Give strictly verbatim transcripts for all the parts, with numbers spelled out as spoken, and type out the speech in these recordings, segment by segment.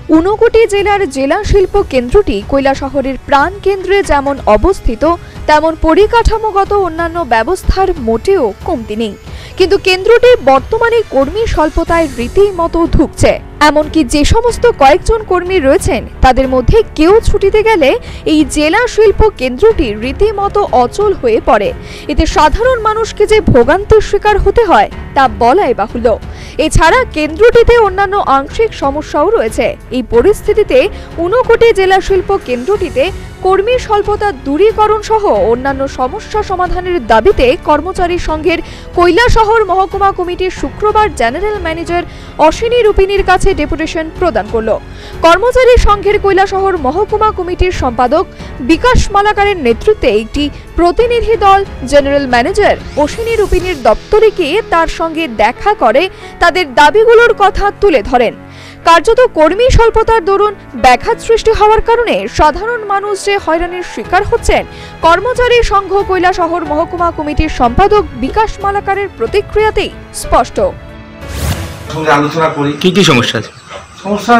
ঊনকোটি জেলার জেলা শিল্প কেন্দ্রটি কৈলাসহরের প্রাণ কেন্দ্রে যেমন অবস্থিত তেমন পরিকাঠামোগত অন্যান্য ব্যবস্থার মোটেও কমতি নেই। কিন্তু কেন্দ্রটি বর্তমানে কর্মী স্বল্পতায় রীতিমতো ধুঁকছে। এমনকি যে সমস্ত কয়েকজন কর্মী রয়েছেন তাদের মধ্যে কেউ ছুটিতে গেলে এই জেলা শিল্প কেন্দ্রটি রীতিমতো অচল হয়ে পড়ে। এতে সাধারণ মানুষকে যে ভোগান্তির শিকার হতে হয় তা বলাই বাহুল্য। এছাড়া কেন্দ্রটিতে অন্যান্য আংশিক সমস্যাও রয়েছে। এই পরিস্থিতিতে ঊনকোটি জেলা শিল্প কেন্দ্রটিতে কর্মী স্বল্পতা দূরীকরণ সহ অন্যান্য সমস্যা সমাধানের দাবিতে কর্মচারী সংঘের কৈলাসহর মহকুমা কমিটি শুক্রবার জেনারেল ম্যানেজার অশ্বিনী রূপিনীর কাছে ডেপুটেশন প্রদান করল। কর্মচারী সংঘের কৈলাসহর মহকুমা কমিটির সম্পাদক বিকাশ মালাকারের নেতৃত্বে একটি প্রতিনিধি দল জেনারেল ম্যানেজার অশ্বিনী রূপিনীর দপ্তরে গিয়ে তার সঙ্গে দেখা করে তাদের দাবিগুলোর কথা তুলে ধরেন। কার্যত কর্মী স্বল্পতার দরুন ব্যাঘাত সৃষ্টি হওয়ার কারণে সাধারণ মানুষ যে হয়রানির শিকার হচ্ছেন, কর্মচারী সংঘ কৈলাসহর মহকুমা কমিটির সম্পাদক বিকাশ মালাকারের প্রতিক্রিয়াতেই স্পষ্ট। সঙ্গে আলোচনা করি কি কি সমস্যা আছে। সমস্যা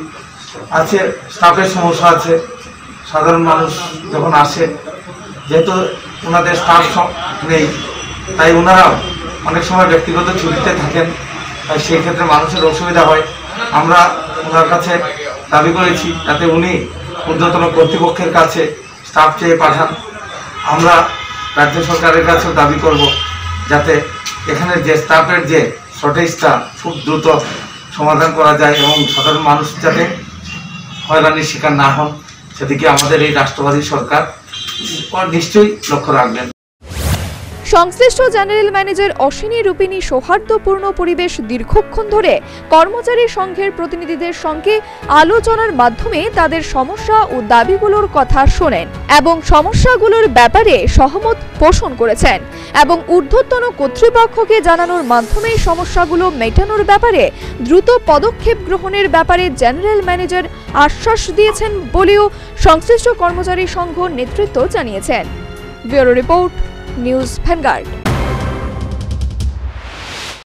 আছে, স্টাফের সমস্যা আছে। সাধারণ মানুষ যখন আসে, যেহেতু ওনাদের স্টাফ নেই, তাই ওনারা অনেক সময় ব্যক্তিগত ছুটিতে থাকেন, তাই সেই ক্ষেত্রে মানুষের অসুবিধা হয়। আমরা ওনার কাছে দাবি করেছি যাতে উনি ঊর্ধ্বতন কর্তৃপক্ষের কাছে স্টাফ চেয়ে পাঠান। আমরা রাজ্য সরকারের কাছেও দাবি করব যাতে এখানে যে স্টাফের যে শর্টেজটা খুব দ্রুত সমাধান করা যায় এবং সাধারণ মানুষ যাতে হয়রানির শিকার না হন, সেদিকে আমাদের এই রাষ্ট্রবাদী সরকার নিশ্চয়ই লক্ষ্য রাখবেন। সংশ্লিষ্ট জেনারেল ম্যানেজার অশ্বিনী রূপিনী সৌহার্দ্যপূর্ণ পরিবেশ দীর্ঘক্ষণ ধরে কর্মচারী সংঘের প্রতিনিধিদের সঙ্গে আলোচনার মাধ্যমে তাদের সমস্যা ও দাবিগুলোর কথা শোনেন এবং সমস্যাগুলোর ব্যাপারে সহমত পোষণ করেছেন এবং ঊর্ধ্বতন কর্তৃপক্ষকে জানানোর মাধ্যমে সমস্যাগুলো মেটানোর ব্যাপারে দ্রুত পদক্ষেপ গ্রহণের ব্যাপারে জেনারেল ম্যানেজার আশ্বাস দিয়েছেন বলেও সংশ্লিষ্ট কর্মচারী সংঘ নেতৃত্ব জানিয়েছেন। Bureau report, news vanguard.